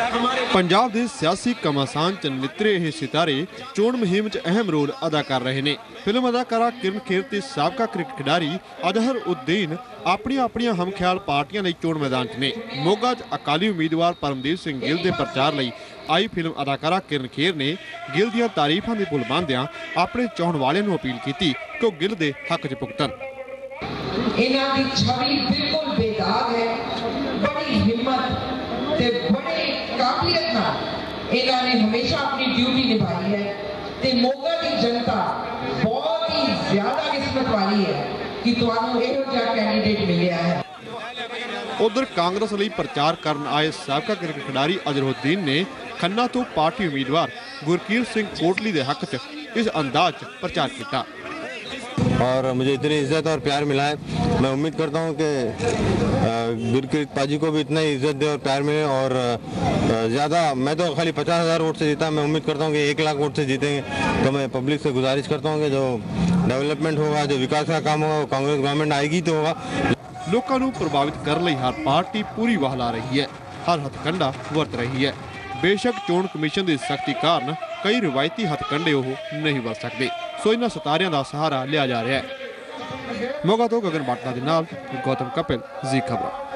पंजाब के सियासी घमासान च नितरे ये सितारे चोण मुहिम च अहम रोल अदा कर रहे हैं। फिल्म अदाकारा किरण खेर ते साबका क्रिकेट खिडारी अजहरुद्दीन अपनियां हमख्याल पार्टियां लई चोण मैदान च ने। मोगा च अकाली उम्मीदवार परमदेव सिंह गिल के प्रचार लई आई फिल्म अदाकारा किरण खेर ने गिल दीआं तारीफां दे पुल बांधियां अपने चाहण वालियां नूं अपील की कि वो गिल दे हक च भुगतन। इन्हां दी छवि बिल्कुल बेदाग है, बड़ी हिम्मत ते बड़े काबिलियत नाल इन्हां ने हमेशा अपनी ड्यूटी निभाई है ते मोगा की जनता बहुत ही ज्यादा किस्मत वाली है कि तुहानू इहो जिहा कैंडीडेट मिलिया है। उधर कांग्रेस लई प्रचार करन आए साबका क्रिकेट खिडारी अजहरुद्दीन ने खन्ना तो पार्टी उम्मीदवार गुरकीरत सिंह कोटली के हक च इस अंदाज च प्रचार किया। और मुझे इतनी इज्जत और प्यार मिला है, मैं उम्मीद करता हूं कि गुरकीरत पाजी को भी इतना ही इज्जत दे और प्यार मिले। और ज़्यादा मैं तो खाली 50,000 वोट से जीता, मैं उम्मीद करता हूं कि 1 लाख वोट से जीतेंगे। तो मैं पब्लिक से गुजारिश करता हूं कि जो डेवलपमेंट होगा, जो विकास का काम होगा, वो कांग्रेस गवर्नमेंट आएगी तो होगा। लोगों को प्रभावित करने हर पार्टी पूरी वाह ला रही है, हर हथकंडा वरत रही है। बेशक चोण कमीशन की सख्ती कारण कई रिवायती हथकंडे वो नहीं वरत सकते, सो इन्हां सितारियां का सहारा लिया जा रहा है। मोगा तो गगन बाटला के नाल गौतम कपिल, जी खबर।